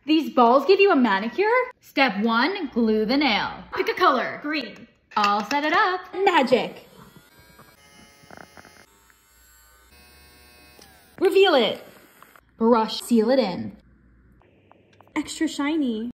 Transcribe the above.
These balls give you a manicure? Step 1, glue the nail. Pick a color. Green. I'll set it up. Magic. Reveal it. Brush, seal it in. Extra shiny.